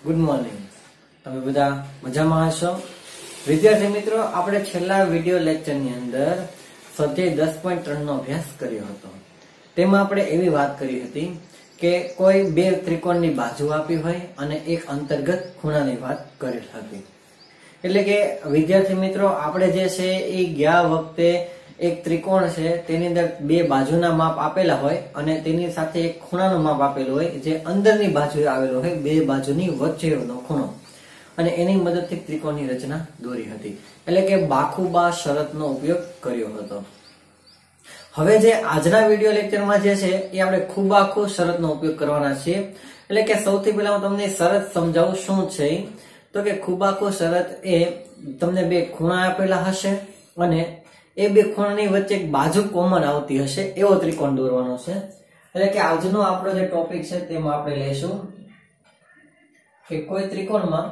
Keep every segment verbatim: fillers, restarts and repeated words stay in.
Good morning. તમે બધા મજામાં હશો? વિદ્યાર્થી મિત્રો, આપણે છેલ્લા વિડિયો લેક્ચરની અંદર સ્વાધ્યાય દસ પોઈન્ટ ત્રણ નો અભ્યાસ કર્યો હતો। તેમાં આપણે એવી વાત કરી હતી કે કોઈ બે ત્રિકોણની બાજુ આપી હોય અને એક અંતર્ગત ખૂણાની વાત કરેલ હતી। એટલે કે વિદ્યાર્થી મિત્રો, આપણે જે છે એ ગયા વખતે એક ત્રિકોણ છે તેની અંદર બે બાજુના માપ આપેલા હોય અને તેની સાથે એક ખૂણાનું માપ આપેલું હોય જે અંદરની બાજુએ આવેલો હોય, બે બાજુની વચ્ચેનો ખૂણો, અને એની મદદથી ત્રિકોણની રચના દોરી હતી। એટલે કે બાખુબા શરતનો ઉપયોગ કર્યો હતો। હવે જે આજના વિડિયો લેક્ચરમાં જે છે એ આપણે ખૂબાખૂ શરતનો ઉપયોગ કરવાના છીએ। એટલે કે સૌથી પહેલા હું તમને શરત સમજાવું શું છે। તો કે ખૂબાખૂ શરત એ તમને બે ખૂણા આપેલા હશે અને એ બે ખૂણાની વચ્ચે એક બાજુ કોમન આવતી હશે એવો ત્રિકોણ દોરવાનો છે। એટલે કે આજનો આપણો જે ટોપિક છે તેમાં આપણે લઈશું કે કોઈ ત્રિકોણમાં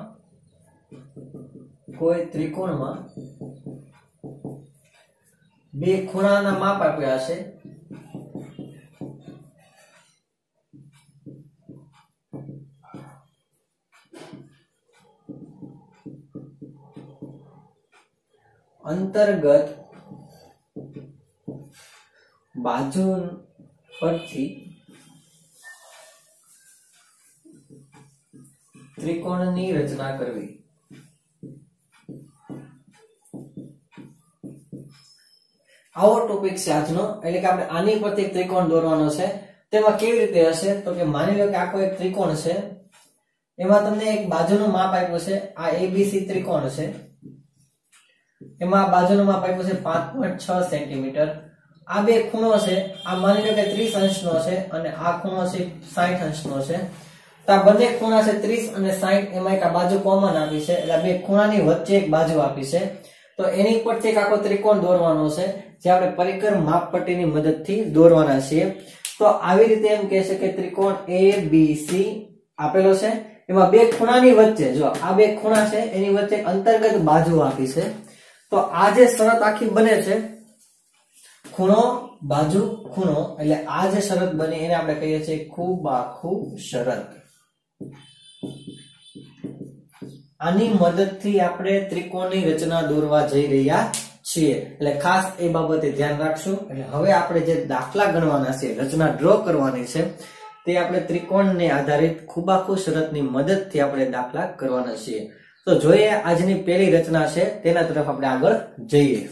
કોઈ ત્રિકોણમાં બે ખૂણાના માપ આપ્યા હશે અંતર્ગત બાજુ પરથી ત્રિકોણની રચના કરવી। આવો ટોપિક છે આજનો। એટલે કે આપણે આની પરથી ત્રિકોણ દોરવાનો છે। તેમાં કેવી રીતે હશે? તો કે માની લો કે આ કોઈ એક ત્રિકોણ છે, એમાં તમને એક બાજુનું માપ આપ્યું છે, આ એબીસી ત્રિકોણ છે, એમાં બાજુનું માપ આપ્યું છે પાંચ પોઈન્ટ છ સેન્ટીમીટર। આ બે ખૂણો છે, આ માની લો કે ત્રીસ અંશનો છે અને આ ખૂણો છે સાઠ અંશનો છે। તો આ બંને ખૂણા છે ત્રીસ અને સાઠ, એમાં એક આ બાજુ કોમન આપી છે, એટલે બે ખૂણાની વચ્ચે એક બાજુ આપી છે। તો એની પરથી એક આખો ત્રિકોણ દોરવાનો છે જે આપણે પરિકર માપપટ્ટીની મદદથી દોરવાના છીએ। તો આવી રીતે એમ કહે છે કે ત્રિકોણ એ બી સી આપેલો છે, એમાં બે ખૂણાની વચ્ચે, જો આ બે ખૂણા છે એની વચ્ચે અંતર્ગત બાજુ આપી છે। તો આ જે શરત આખી બને છે ખૂણો બાજુ ખૂણો, એટલે આ જે શરત બને એને આપણે કહીએ છીએ ખૂબાખૂ શરત। આની મદદથી આપણે ત્રિકોણની રચના દોરવા જઈ રહ્યા છીએ, એટલે ખાસ એ બાબતે ધ્યાન રાખશું। એટલે હવે આપણે જે દાખલા ગણવાના છે, રચના ડ્રો કરવાની છે, તે આપણે ત્રિકોણને આધારિત ખૂબાખૂ શરતની મદદથી આપણે દાખલા કરવાના છીએ। તો જોઈએ આજની પહેલી રચના છે તેના તરફ આપણે આગળ જઈએ।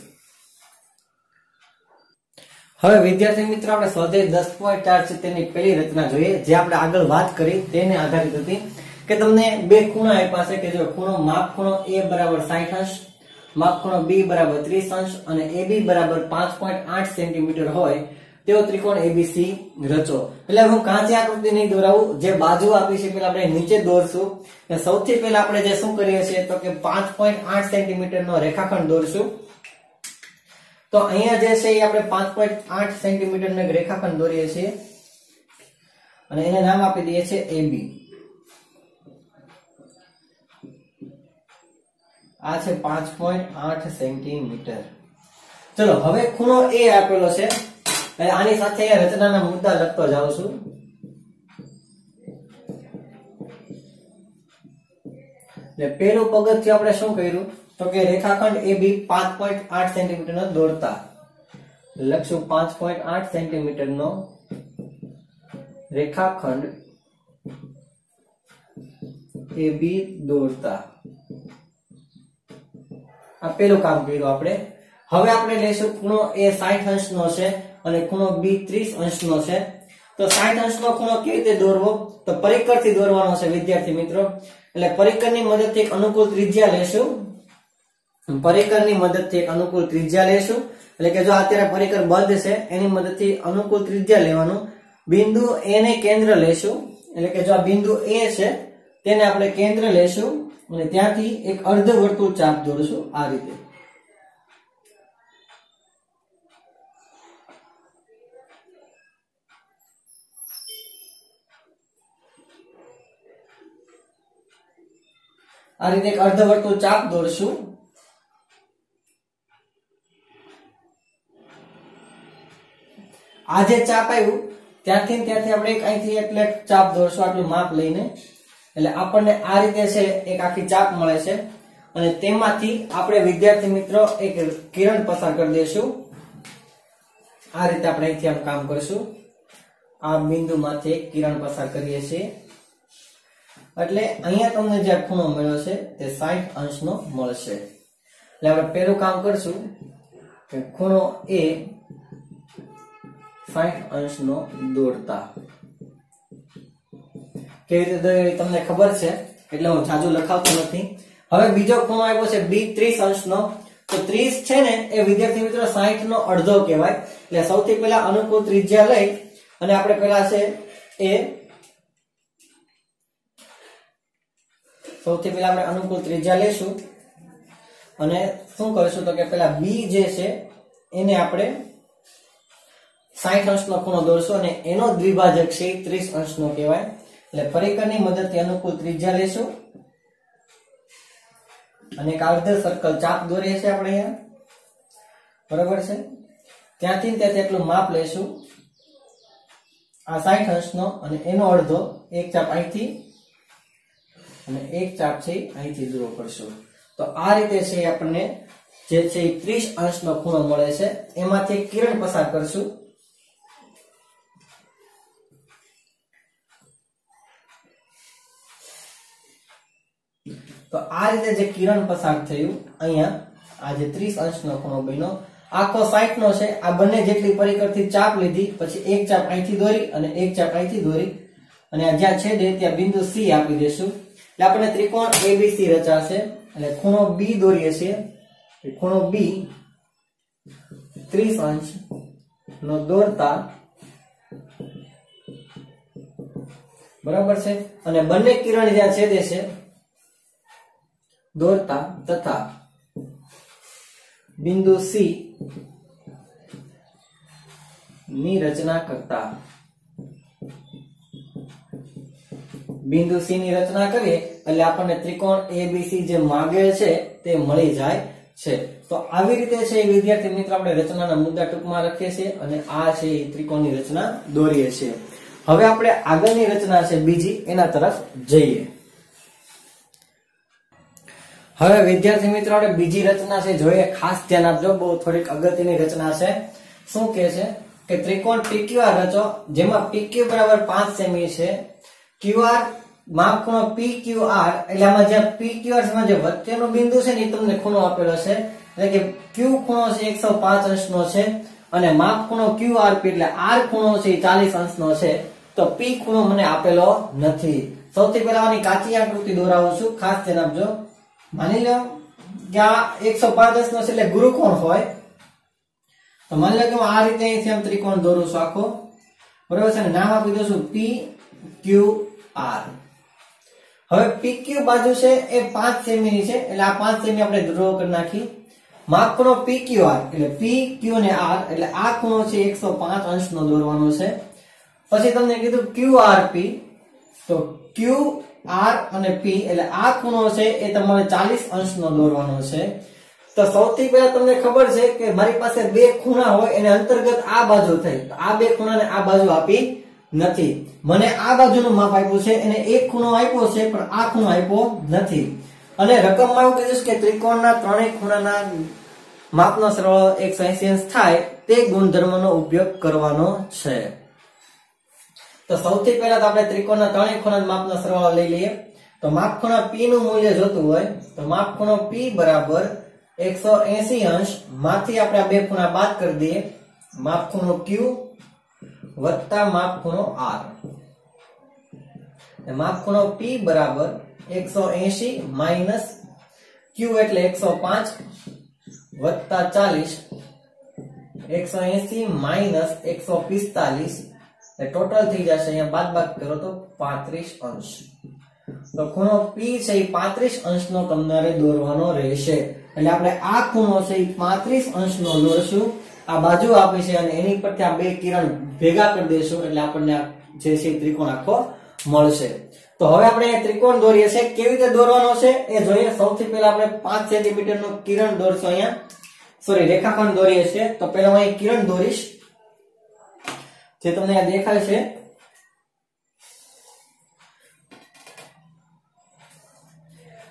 હવે વિદ્યાર્થી મિત્રો, આપણે સ્વાધ્યાય દસ પોઈન્ટ ચાર છે તેની પહેલી રચના જોઈએ, જે આપણે આગળ વાત કરી તેને આધારિત હતી કે તમને બે ખૂણા આપ્યા છે કે જો ખૂણો માપ ખૂણો એ બરાબર સાઠ અંશ, માપ ખૂણો બી બરાબર ત્રીસ અંશ અને એબી બરાબર પાંચ પોઈન્ટ આઠ સેન્ટીમીટર હોય તેવો ત્રિકોણ એબીસી રચો। એટલે હું કાચી આકૃતિ નહીં દોરાવું, જે બાજુ આપી છે પેલા આપણે નીચે દોરશું। સૌથી પહેલા આપણે જે શું કરીએ છીએ તો કે પાંચ પોઈન્ટ આઠ સેન્ટીમીટર નો રેખાખંડ દોરશું। તો અહીંયા જે છે એ આપણે પાંચ પોઈન્ટ આઠ સેન્ટીમીટર નો રેખાખંડ દોરીએ છીએ અને એને નામ આપી દઈએ છીએ એબી। આ છે પાંચ પોઈન્ટ આઠ સેન્ટીમીટર। ચલો હવે ખૂણો એ આપેલો છે, આની સાથે રચનાના મુદ્દા લખતો જાઉં છું। એટલે પેલું પગથિયું આપણે શું કર્યું તો કે રેખાખંડ એબી પાંચ પોઈન્ટ આઠ સેન્ટીમીટર નો દોરતા લખશું। પાંચ પોઈન્ટ આઠ સેન્ટીમીટર નો રેખાખંડ એબી દોરતા, આ પેલું કામ કર્યું આપણે। હવે આપણે લઈશું ખૂણો એ સાઠ અંશનો છે અને ખૂણો બી ત્રીસ અંશનો છે। તો સાઠ અંશનો ખૂણો કેવી રીતે દોરવો? તો પરિકરથી દોરવાનો છે વિદ્યાર્થી મિત્રો। એટલે પરિકરની મદદથી એક અનુકૂળ ત્રિજ્યા લેશું, પરિકરની મદદથી એક અનુકૂળ ત્રિજ્યા લેશું। એટલે કે જો અત્યારે પરિકર બંધ છે એની મદદથી અનુકૂળ ત્રિજ્યા લેવાનું। બિંદુ એ ને કેન્દ્ર લેશું, એટલે કે જો આ બિંદુ એ છે તેને આપણે કેન્દ્ર લેશું અને ત્યાંથી એક અર્ધ વર્તુળ ચાપ દોરશું આ રીતે। આ રીતે એક અર્ધ વર્તુળ ચાપ દોરશું। આ જે ચાપ આવ્યું ત્યાંથી ત્યાંથી આપણે એક અહીંથી એટલે ચાપ દોરશું આટલું માપ લઈને એટલે આપણને આ રીતે છે એક આખી ચાપ મળે છે અને તેમાંથી આપણે વિદ્યાર્થી મિત્રો એક કિરણ પસાર કરી દઈશું। આ રીતે આપણે અહીંથી આમ કામ કરશું, આ બિંદુમાંથી એક કિરણ પસાર કરીએ છીએ એટલે અહીંયા તમને જે ખૂણો મળ્યો છે તે સાઠ અંશનો મળશે। એટલે આપણે પહેલું કામ કરશું કે ખૂણો એ સાઠ અંશનો દોરતા કેવી રીતે દોરવી તમને ખબર છે એટલે હું જાજુ લખાવતો નથી। હવે બીજો ખૂણો આવ્યો છે બી ત્રીસ અંશનો, તો ત્રીસ છે ને એ વિદ્યાર્થી મિત્રો સાઠ નો અડધો કહેવાય। એટલે સૌથી પહેલા અનુકૂળ ત્રિજ્યા લઈ અને આપણે પહેલા છે એ સૌથી પહેલા આપણે અનુકૂળ ત્રિજ્યા લેશું અને શું કરીશું તો કે પહેલા બી જે છે એને આપણે સાઠ અંશનો ખૂણો દોરશું અને એનો દ્વિભાજક છે ત્રીસ અંશનો કહેવાય। એટલે પરિકરની મદદથી અનુકૂળ ત્રિજ્યા લેશું અને એક અર્ધ સર્કલ ચાપ દોરીએ છીએ આપણે અહીંયા, બરાબર છે। ત્યાંથી ત્યાં તેટલું માપ લેશું, આ સાઠ અંશનો અને એનો અડધો, એક ચાપ અહીંથી અને એક ચાપ છે અહીંથી દૂરો કરશું। તો આ રીતે છે આપણને જે છે ત્રીસ અંશનો ખૂણો મળે છે, એમાંથી કિરણ પસાર કરશું। તો આ રીતે જે કિરણ પસાર થયું અહીંયા, આ જે ત્રીસ અંશનો ખૂણો બન્યો, આખો સાઠ નો છે, આ બંને જેટલી પરિકરથી ચાપ લીધી, પછી એક ચાપ અહીંથી દોરી અને એક ચાપ અહીંથી દોરી અને આ જ્યાં છેદે ત્યાં બિંદુ સી આપી દેશું। એટલે આપણે ત્રિકોણ એબીસી રચાશે। એટલે ખૂણો બી દોરીએ છીએ, ખૂણો બી ત્રીસ અંશ નો દોરતા, બરાબર છે, અને બંને કિરણ જ્યાં છેદે છે દોરતા તથા બિંદુ સી ની રચના કરતા, બિંદુ સી ની રચના કરીએ એટલે આપણને ત્રિકોણ એબીસી જે માંગે છે તે મળી જાય છે। તો આવી રીતે છે વિદ્યાર્થી મિત્રો આપણે રચનાના મુદ્દા ટૂંકમાં લખીએ છીએ અને આ છે એ ત્રિકોણની રચના દોરીએ છીએ। હવે આપણે આગળની રચના છે બીજી એના તરફ જઈએ। હવે વિદ્યાર્થી મિત્રો આપણે બીજી રચના છે જોઈએ, ખાસ ધ્યાન આપજો, બહુ થોડીક અગત્યની રચના છે। શું કહે છે કે ત્રિકોણ પીક્યુઆર રચો જેમાં પીક્યુ બરાબર પાંચ સેમી છે, ક્યુઆર માપ ખૂણો પીક્યુઆર, એટલે આમાં જે પીક્યુઆર માં જે વચ્ચેનો બિંદુ છે ને એ તમને ખૂણો આપેલો છે, એટલે કે ક્યુ ખૂણો છે એકસો પાંચ અંશનો છે અને માપ ખૂણો ક્યુઆરપી એટલે આર ખૂણો છે એ ચાલીસ અંશનો છે। તો પી ખૂણો મને આપેલો નથી। સૌથી પહેલા આની કાચી આકૃતિ દોરાવું છું, ખાસ ધ્યાન આપજો। માની લો કે આ એકસો પાંચ અંશનો છે એટલે ગુરુકોણ હોય, તો માની લો કે હું આ રીતે અહીંથી આમ ત્રિકોણ દોરું છું આખો, બરાબર છે, નામ આપી દઉં છું પી ક્યુ આર। હવે પીક્યુ બાજુ છે એ પાંચ સેમી ની છે એટલે આ પાંચ સેમી આપણે ડ્રો કરી નાખી। માપ ખૂણો પીક્યુઆર એટલે પી ક્યુ ને આર એટલે આ ખૂણો છે એકસો પાંચ અંશનો દોરવાનો છે। પછી તમને કીધું ક્યુઆરપી, તો ક્યુ આર અને પી એટલે આ ખૂણો છે એ તમારે ચાલીસ અંશનો દોરવાનો છે। તો સૌથી પહેલા તમને ખબર છે કે મારી પાસે બે ખૂણા હોય એને અંતર્ગત આ બાજુ થઈ, તો આ બે ખૂણાને આ બાજુ આપી નથી, મને આ બાજુનું માપ આપ્યું છે એને એક ખૂણો આપ્યો છે પણ આ ખૂણો આપ્યો નથી। અને રકમમાં એવું કીધું કે ત્રિકોણના ત્રણેય ખૂણાના માપનો સરવાળો એકસો એંસી અંશ થાય તે ગુણધર્મનો ઉપયોગ કરવાનો છે। તો સૌથી પહેલા તો આપણે ત્રિકોણના ત્રણેય ખૂણાના માપનો સરવાળો લઈ લઈએ। તો માપ ખૂણા P નું મૂલ્ય જોતું હોય તો માપ ખૂણો P બરાબર એકસો એંસી અંશ માંથી આપણે આ બે ખૂણા બાદ કરી દઈએ, માપ ખૂણો Q વત્તા માપ ખૂણો R। માપ ખૂણો P બરાબર એકસો એંસી માઇનસ Q એટલે એકસો પાંચ વત્તા ચાલીસ, એકસો એંસી માઇનસ એકસો પિસ્તાલીસ, ટોટલ થઈ જશે અહીંયા બાદ બાદ કરો તો પાંત્રીસ અંશ। તો ખૂણો P છે એ પાંત્રીસ અંશનો તમારે દોરવાનો રહેશે। એટલે આપણે આ ખૂણો છે એ પાંત્રીસ અંશનો દોરશું, આ બાજુ આપી છે અને એની પરથી આ બે કિરણ ભેગા કરી દઈશું એટલે આપણને જે છે ત્રિકોણ આખો મળશે। તો હવે આપણે ત્રિકોણ દોરીએ છીએ, કેવી રીતે દોરવાનો છે એ જોઈએ। સૌથી પહેલા આપણે પાંચ સેન્ટીમીટર નું કિરણ દોરશું, અહીંયા સોરી રેખાખંડ દોરીએ છીએ। તો પહેલા હું અહીં કિરણ દોરીશ જે તમને અહીંયા દેખાય છે।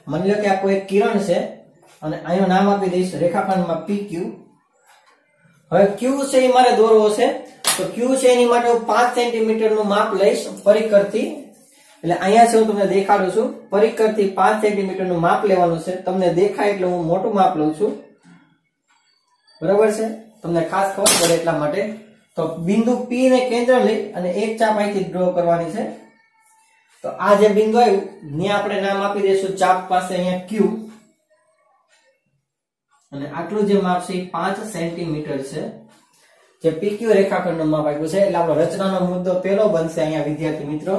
માની લો કે આ કોઈ એક કિરણ છે અને અહીંનું નામ આપી દઈશ રેખાખંડમાં પી ક્યુ. હવે ક્યુ છે એ મારે દોરવો છે, તો ક્યુ છે એની માટે હું પાંચ સેન્ટીમીટર નું માપ લઈશ પરિકરથી. એટલે અહીંયા છે હું તમને દેખાડું છું, પરિકરથી પાંચ સેન્ટીમીટર નું માપ લેવાનું છે. તમને દેખાય એટલે હું મોટું માપ લઉં છું, બરાબર છે, તમને ખાસ ખબર પડે એટલા માટે. તો બિંદુ પી ને કેન્દ્ર લઈ અને એક ચાપ અહીંથી ડ્રો કરવાની છે. તો આ જે બિંદુ આવ્યું ને આપણે નામ આપી દઈશું ચાપ પાસે અહીંયા ક્યુ, અને આટલું જે માપ છે એ પાંચ સેન્ટીમીટર છે, જે પીક્યુ રેખાખંડનું માપ આપ્યું છે. એટલે આપણો રચનાનો મુદ્દો પહેલો બનશે અહીંયા વિદ્યાર્થી મિત્રો.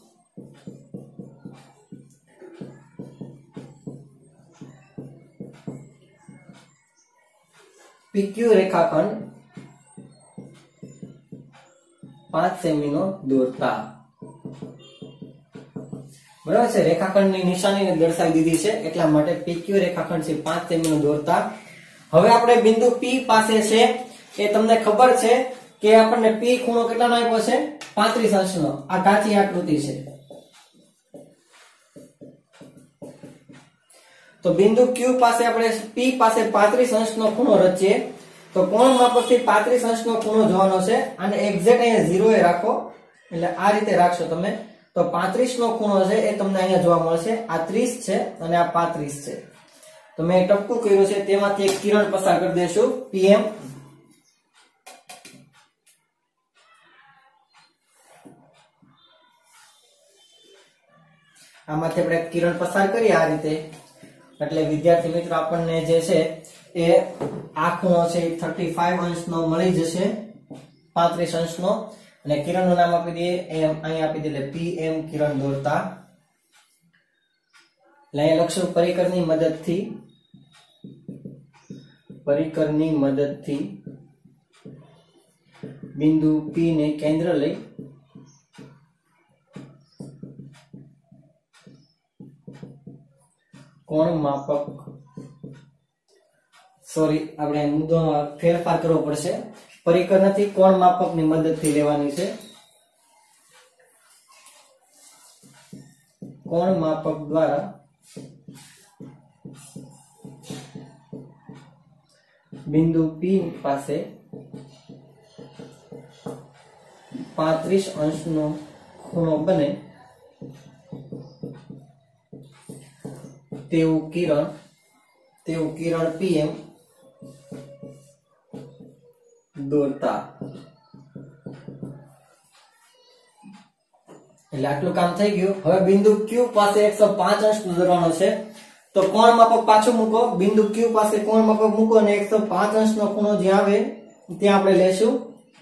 પીક્યુ રેખાખંડ પાંચ સેમી નો દોરતા. બરાબર છે, રેખાખંડની નિશાનીને દર્શાવી દીધી છે એટલા માટે પીક્યુ રેખાખંડ છે પાંચ સેમી નો દોરતા. હવે આપણે બિંદુ પી પાસે છે એ તમને ખબર છે કે આપણને પી ખૂણો કેટલાનો આપ્યો છે? પાંત્રીસ અંશનો. આ કાચી આકૃતિ છે. તો બિંદુ ક્યુ પાસે આપણે પી પાસે પાંત્રીસ અંશનો ખૂણો રચીએ તો કોણ માપકથી પાંત્રીસ અંશનો ખૂણો જોવાનો છે. અને એક્ઝેક્ટ અહીંયા ઝીરો એ રાખો, એટલે આ રીતે રાખશો તમે તો પાંત્રીસ નો ખૂણો છે એ તમને અહીંયા જોવા મળશે. આ ત્રીસ છે અને આ પાંત્રીસ છે. તો મેં ટપકું કર્યું છે, તેમાંથી એક કિરણ પસાર કરી દઈશું પીએમ. આમાંથી આપણે કિરણ પસાર કરીએ આ રીતે. એટલે વિદ્યાર્થી મિત્રો આપણને જે છે એ આ ખૂણો છે એ થર્ટી ફાઈવ અંશનો મળી જશે, પાંત્રીસ અંશનો. અને કિરણનું નામ આપી દઈએ એમ, અહીં આપી દઈએ એટલે પી એમ કિરણ દોરતા. એટલે અહીંયા લખશું પરિકરની મદદથી, પરિકરની મદદથી બિંદુ પી ને કેન્દ્ર લઈ કોણ માપક, સોરી આપણે મુદ્દો ફેરફાર કરવો પડશે. પરિકર નથી, કોણ માપક ની મદદથી લેવાની છે. કોણ માપક દ્વારા બિંદુ પી પાસે પાંત્રીસ અંશનો ખૂણો બને તેવું કિરણ તેવું કિરણ પીએમ દોરતા. એટલે આટલું કામ થઈ ગયું. હવે બિંદુ ક્યુ પાસે એકસો પાંચ અંશ દોરવાનો છે. તો કોણ માપક પાછું મૂકો, બિંદુ ક્યુ પાસે કોણ માપક મૂકો અને એકસો પાંચ અંશ નો ખૂણો જ્યાં આવે ત્યાં આપણે લેશું.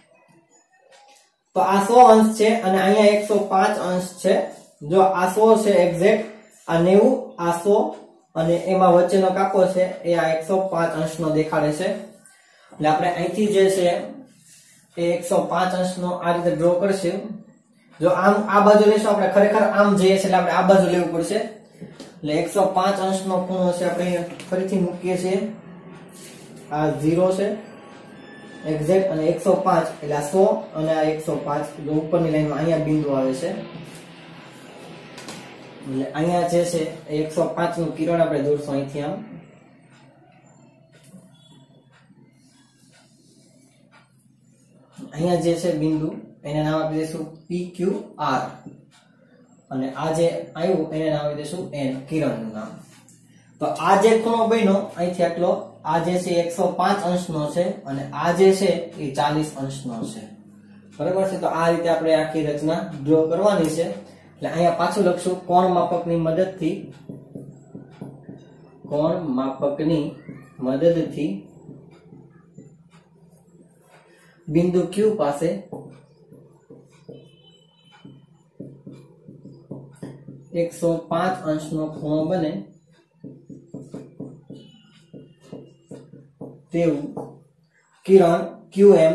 તો આ સો અંશ છે અને અહીંયા એકસો પાંચ અંશ છે. જો આ સો છે એક્ઝેક્ટ, આ નેવું, આ સો અને એમાં વચ્ચેનો કાપો છે એ આ એકસો પાંચ અંશ નો દેખાડે છે. એટલે આપણે અહીંથી જે છે એ એકસો પાંચ અંશ નો આ રીતે ડ્રો કરશું. જો આમ આ બાજુ લેશું આપણે, ખરેખર આમ જઈએ છે એટલે આપણે આ બાજુ લેવું પડશે. એટલે એકસો પાંચ અંશ નો ખૂણો છે આપણે ફરીથી મૂકીએ છીએ. આ ઝીરો છે એક્ઝેક્ટ અને એકસો પાંચ એટલે આ સો અને આ એકસો પાંચ ઉપરની લાઈનમાં અહીંયા બિંદુ આવે છે. એટલે અહીંયા જે છે એ એકસો પાંચ નું કિરણ આપણે દોરશું અહીંથી આમ. અહીંયા જે છે બિંદુ એને નામ આપી દઈશું પી ક્યુ આર અને આ જે આવ્યું એને નામ આપી દઈશું એન, કિરણનું નામ. તો આ જે ખૂણો બન્યો અહીંથી આટલો, આ જે છે એકસો પાંચ અંશનો છે અને આ જે છે એ ચાલીસ અંશનો છે. બરાબર છે. તો આ રીતે આપણે આખી રચના ડ્રો કરવાની છે. એટલે અહીંયા પાછું લખશું કોણ માપકની મદદથી, કોણ માપકની મદદથી બિંદુ ક્યુ પાસે એકસો પાંચ અંશનો ખૂણો બને તેવું કિરણ ક્યુ એમ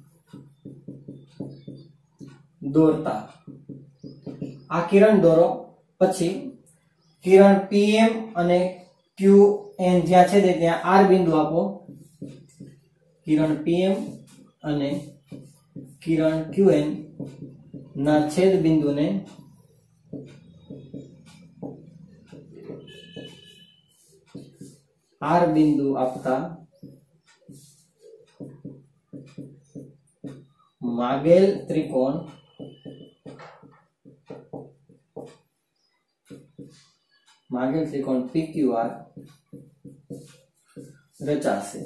દોરતા. આ કિરણ દોરો. પછી કિરણ પીએમ અને ક્યુ એન જ્યાં છે ત્યાં આર બિંદુ આપો. કિરણ પીએમ અને કિરણ ક્યુ એન ના છેદ બિંદુને આર બિંદુ આપતા માગેલ ત્રિકોણ માગેલ ત્રિકોણ પીક્યુઆર રચાશે।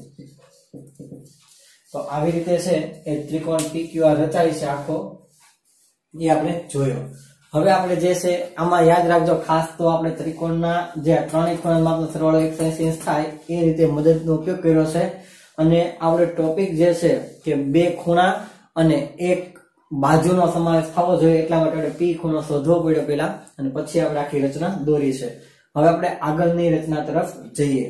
તો આવી રીતે છે એ ત્રિકોણ પીક્યુઆર રચાય છે આખો, એ આપણે જોયો। હવે આપણે જે છે આમાં યાદ રાખજો ખાસ તો આપણે ત્રિકોણના જે ત્રણેય ખૂણા માપનો સરવાળો એકસો એંસી અંશ થાય એ રીતે મદદનો ઉપયોગ કર્યો છે। અને આપણે ટોપિક જે છે કે બે ખૂણા અને એક બાજુનો સમાવેશ થવો જોઈએ એટલા માટે આપણે પી ખૂણો શોધવો પડ્યો પેલા, અને પછી આપણે આખી રચના દોરી છે। હવે આપણે આગળની રચના તરફ જઈએ।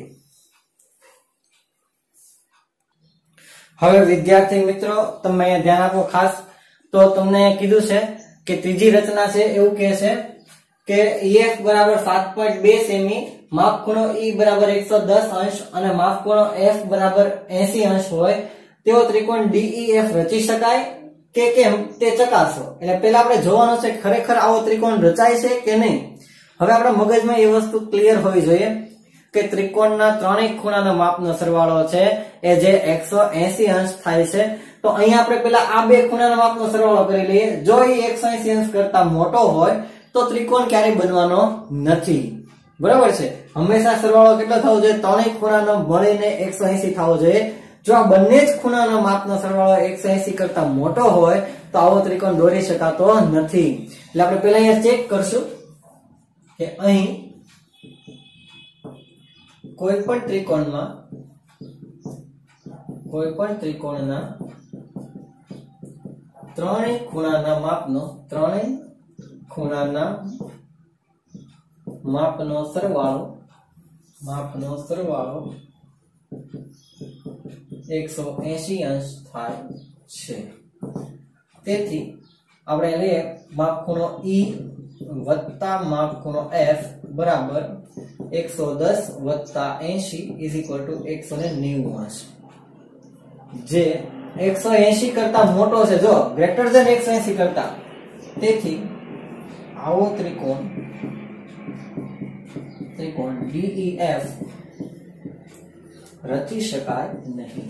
હવે વિદ્યાર્થી મિત્રો તમે અહીંયા ધ્યાન આપો ખાસ, તો તમને કીધું છે કે ત્રીજી રચના છે એવું કહે છે કે ઈએફ બરાબર સાત પોઈન્ટ બે સેમી, માપ ખૂણો ઈ બરાબર એકસો દસ અંશ અને માપ ખૂણો એફ બરાબર એંસી અંશ હોય તેવો ત્રિકોણ ડીઈએફ રચી શકાય કે કેમ તે ચકાસો। એટલે પહેલા આપણે જોવાનું છે ખરેખર આવો ત્રિકોણ રચાય છે કે નહીં। હવે આપણા મગજમાં એ વસ્તુ ક્લિયર હોવી જોઈએ કે ત્રિકોણના ત્રણેય ખૂણાના માપનો સરવાળો છે એ જે એકસો એંસી અંશ થાય છે। તો અહીંયા આપણે પેલા આ બે ખૂણાના માપનો સરવાળો કરી લઈએ। જો એ એકસો એંસી અંશ કરતા મોટો હોય તો ત્રિકોણ ક્યારેય બનવાનો નથી, બરાબર છે। હંમેશા સરવાળો કેટલો થવો જોઈએ? ત્રણેય ખૂણાનો મળીને એકસો એંસી થવો જોઈએ। જો આ બંને જ ખૂણાના માપનો સરવાળો એકસો એંસી કરતા મોટો હોય તો આવો ત્રિકોણ દોરી શકાતો નથી। એટલે આપણે પહેલા અહીંયા ચેક કરશું કે અહીં કોઈ પણ ત્રિકોણમાં કોઈ પણ ત્રિકોણના ત્રણેય ખૂણાના માપનો ત્રણેય ખૂણાના માપનો સરવાળો માપનો સરવાળો એકસો એંસી અંશ થાય છે। તેથી આપણે લઈએ માપ ખૂણો ઈ વત્તા માપ ખૂણો એફ બરાબર એકસો દસ વત્તા એંસી ઇઝ ઇક્વલ ટુ એકસો નેવું અંશ, જે એકસો એંસી કરતા મોટો છે, જો ગ્રેટર ધેન એકસો એંસી કરતા। તેથી આવો ત્રિકોણ ત્રિકોણ ડીઈએફ રચી શકાય નહીં,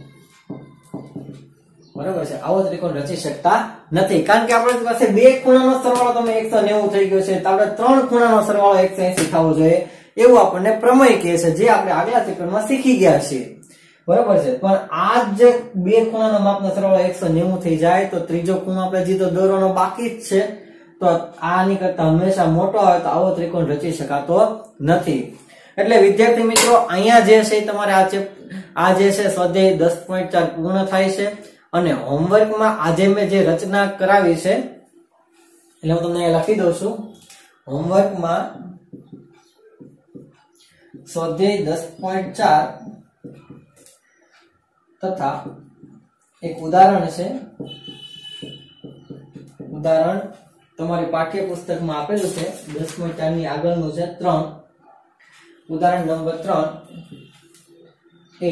બરાબર છે। આવો ત્રિકોણ રચી શકતા નથી કારણ કે આપણી પાસે બે ખૂણાનો સરવાળો તમે એકસો નેવું થઈ ગયો છે, તો આપણે ત્રણ ખૂણાનો સરવાળો એકસો એંસી થવો જોઈએ એવું આપણને પ્રમેય કહે છે, જે આપણે આગલા ચેપ્ટરમાં શીખી ગયા છીએ, બરાબર છે। પણ આ જ બે ખૂણાના માપનો સરવાળો એકસો નેવું થઈ જાય તો ત્રીજો ખૂણો આપણે જીતો દોરવાનો બાકી જ છે, તો આની કરતા હંમેશા મોટો હોય તો આવો ત્રિકોણ રચી શકાતો નથી। એટલે વિદ્યાર્થી મિત્રો અહીંયા જે છે તમારે આ આ જે છે સ્વાધ્યાય દસ પોઈન્ટ ચાર પૂર્ણ થાય છે। અને હોમવર્કમાં આજે મેં જે રચના કરાવી છે એટલે હું તમને લખી દઉં છું, હોમવર્કમાં સ્વાધ્યાય દસ પોઈન્ટ ચાર તથા એક ઉદાહરણ છે, ઉદાહરણ તમારી પાઠ્યપુસ્તકમાં આપેલું છે દસ પોઈન્ટ ચાર ની આગળનું છે ત્રણ, ઉદાહરણ નંબર ત્રણ એ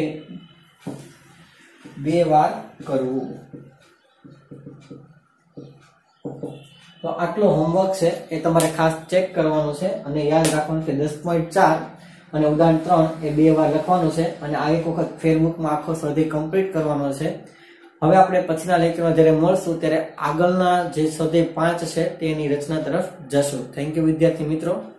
બે વાર કરવું। તો આટલો હોમવર્ક છે એ તમારે ખાસ ચેક કરવાનું છે અને યાદ રાખવાનું કે દસ પોઈન્ટ ચાર અને ઉદાહરણ ત્રણ એ બે વાર લખવાનું છે અને આ એક વખત ફેરબુકમાં આખો સ્વાધ્યાય કમ્પ્લીટ કરવાનો છે। હવે આપણે પછીના લેક્ચરમાં જ્યારે મળશું ત્યારે આગળના જે સ્વાધ્યાય પાંચ છે તેની રચના તરફ જશું। થેન્ક યુ વિદ્યાર્થી મિત્રો।